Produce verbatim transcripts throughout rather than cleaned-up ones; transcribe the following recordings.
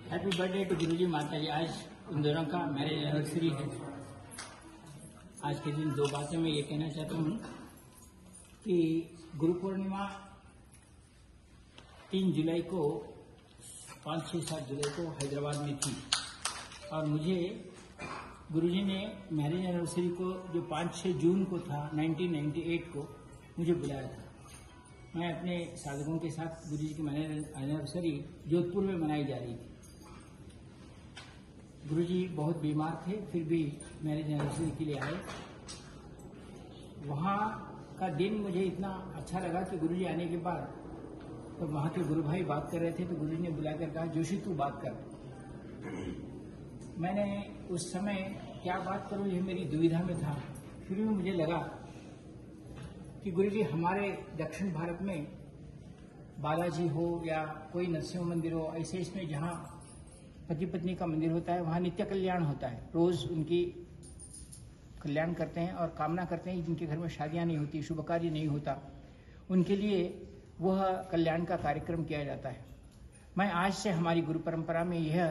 Happy birthday to गुरुजी माता जी। आज उन दोनों का मैरिज एनिवर्सरी है। आज के दिन दो बातें मैं ये कहना चाहता हूँ कि गुरु पूर्णिमा तीन जुलाई को पाँच छः सात जुलाई को हैदराबाद में थी और मुझे गुरुजी ने मैरिज एनिवर्सरी को जो पाँच छः जून को था उन्नीस सौ अट्ठानवे को मुझे बुलाया था। मैं अपने साधकों के साथ गुरुजी की मैरिज एनिवर्सरी जोधपुर में मनाई जा रही थी। गुरुजी बहुत बीमार थे, फिर भी मैरिज एनिवर्सरी के लिए आए। वहाँ का दिन मुझे इतना अच्छा लगा कि गुरुजी आने के बाद तो वहाँ के गुरु भाई बात कर रहे थे तो गुरुजी ने बुलाकर कहा, जोशी तू बात कर। मैंने उस समय क्या बात करूँ ये मेरी दुविधा में था। फिर भी मुझे लगा कि गुरुजी हमारे दक्षिण भारत में बालाजी हो या कोई नरसिंह मंदिर हो, ऐसे इसमें जहाँ पति पत्नी का मंदिर होता है वहाँ नित्य कल्याण होता है। रोज उनकी कल्याण करते हैं और कामना करते हैं जिनके घर में शादियाँ नहीं होती, शुभ कार्य नहीं होता, उनके लिए वह कल्याण का कार्यक्रम किया जाता है। मैं आज से हमारी गुरु परंपरा में यह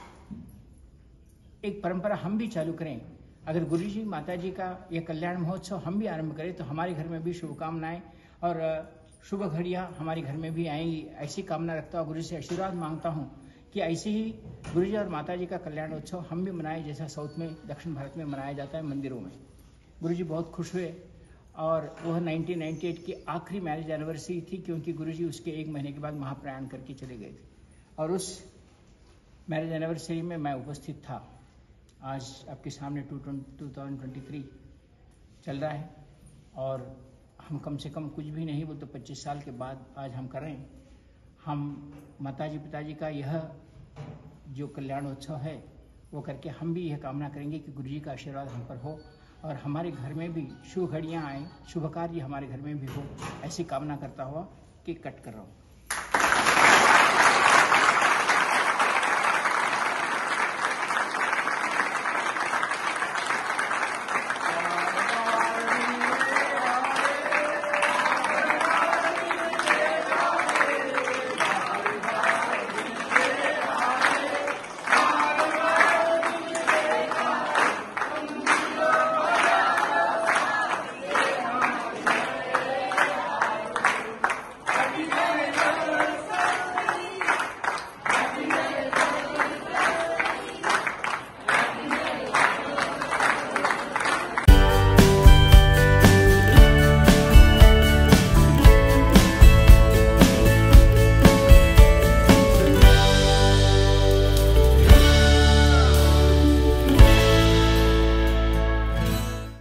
एक परंपरा हम भी चालू करें। अगर गुरु जी माता जी का यह कल्याण महोत्सव हम भी आरंभ करें तो हमारे घर में भी शुभकामनाएं और शुभ घड़ियां हमारे घर में भी आएंगी। ऐसी कामना रखता हूँ, गुरु से आशीर्वाद मांगता हूँ कि ऐसे ही गुरु जी और माता जी का कल्याण उत्सव हम भी मनाएं जैसा साउथ में दक्षिण भारत में मनाया जाता है मंदिरों में। गुरु जी बहुत खुश हुए और वह उन्नीस सौ अट्ठानवे की आखिरी मैरिज एनिवर्सरी थी क्योंकि गुरु जी उसके एक महीने के बाद महाप्रयाण करके चले गए थे और उस मैरिज एनिवर्सरी में मैं उपस्थित था। आज आपके सामने टू थाउजेंड ट्वेंटी थ्री चल रहा है और हम कम से कम कुछ भी नहीं वो तो पच्चीस साल के बाद आज हम कर रहे हैं। हम माताजी पिताजी का यह जो कल्याणोत्सव है वो करके हम भी यह कामना करेंगे कि गुरु जी का आशीर्वाद हम पर हो और हमारे घर में भी शुभ घड़ियाँ आए, शुभ कार्य हमारे घर में भी हो, ऐसी कामना करता हुआ केक कट कर रहा हूँ।